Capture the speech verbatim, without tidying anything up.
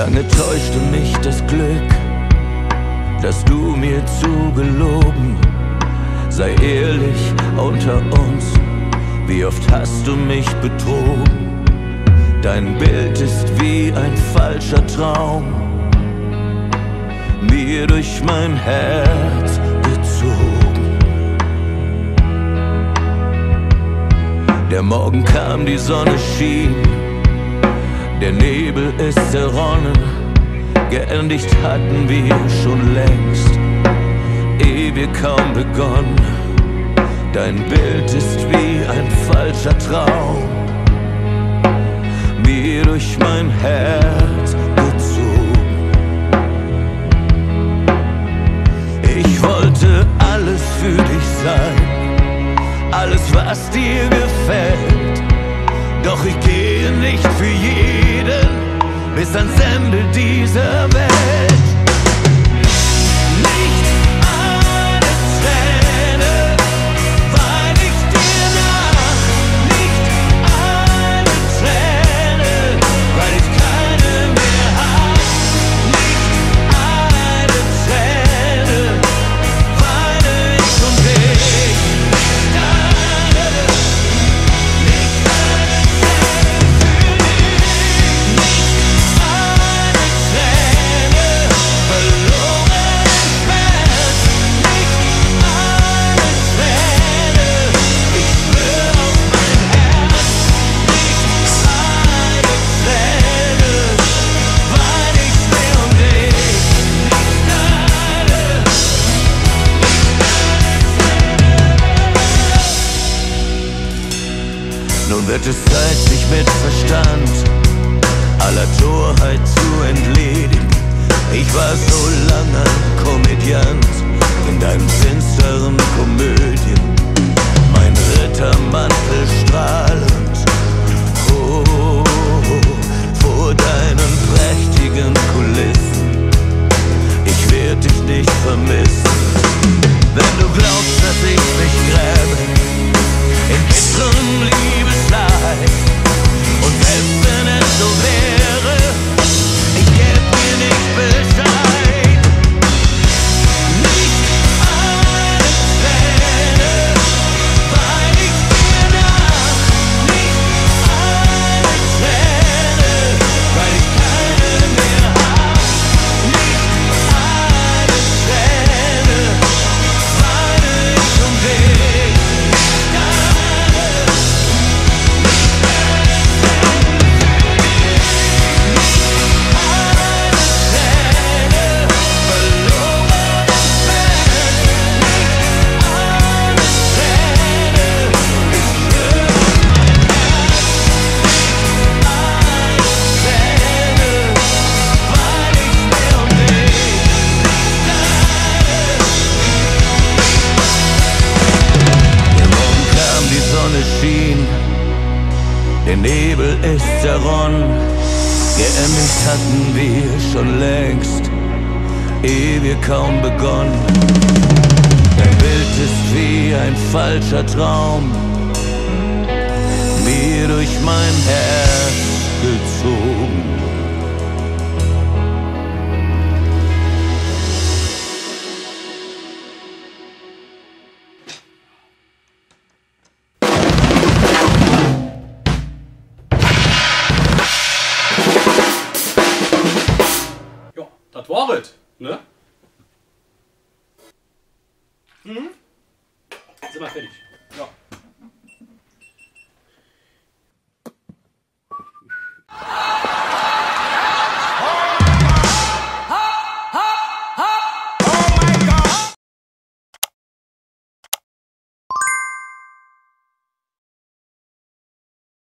Lange täuschte mich das Glück, das du mir zugelogen. Sei ehrlich unter uns, wie oft hast du mich betrogen? Dein Bild ist wie ein falscher Traum, mir durch mein Herz gezogen. Der Morgen kam, die Sonne schien, der Nebel ist zerronnen. Geendigt hatten wir schon längst, ehe wir kaum begonnen. Dein Bild ist wie ein falscher Traum, mir durch mein Herz gezogen. Ich wollte alles für dich sein, alles was dir gefällt. Doch ich gehe nicht für jeden bis ans Ende dieser Welt. Nicht eine Träne wein ich dir nach, nicht eine Träne, weil ich keine mehr hab. Nicht eine Träne weine ich um dich. Nicht eine, nicht eine Träne für dich. Nicht eine Träne verloren im Schmerz. Nicht eine Träne, ich schwör auf mein Herz. Nicht eine Träne wein ich mehr um dich. Nicht eine, Nun wird es Zeit, sich mit Verstand aller Torheit zu entledigen. Ich war so lange ein Komödiant in deinen finsteren Komödien. Mein Rittermantel strahlend, oh, oh, oh, vor deinen prächtigen Kulissen. Ich werd dich nicht vermissen, wenn du glaubst, dass ich mich gräbe in bitterem Liebesleid. Und selbst wenn es so wäre, ich gäb mir nicht Bescheid. Nicht eine Träne wein ich dir nach, nicht eine Träne, weil ich keine mehr hab. Nicht eine Träne weine ich um dich. Nicht eine, nicht eine Träne für dich. Nicht eine Träne verloren im Schmerz. Nicht eine Träne, ich schwör auf mein Herz. Nicht eine Träne wein ich mehr um dich. Nicht eine. Der Morgen kam, die Sonne schien, der Nebel ist zerronnen. Geendigt hatten wir schon längst, ehe wir kaum begonnen. Dein Bild ist wie ein falscher Traum, mir durch mein Herz gezogen. Ja, das war es, ne? Mhm. Sind wir fertig. Ja.